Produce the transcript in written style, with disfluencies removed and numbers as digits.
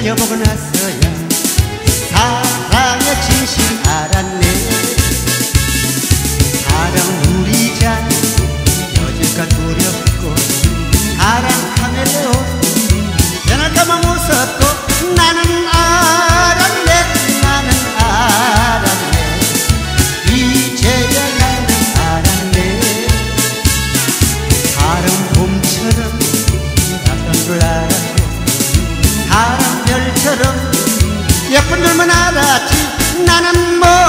느껴보고 나서야 사랑의 진실 알았네. 사랑 우리 잘 여질까 두렵고 사랑 카멜레온 변할까봐 무섭고 나는 알았네. 나는 알았네. 이제야 나는 알았네. 사랑 봄처럼 낯선 줄 알았고 사랑 별처럼 예쁜 줄만 알았지 나는 뭐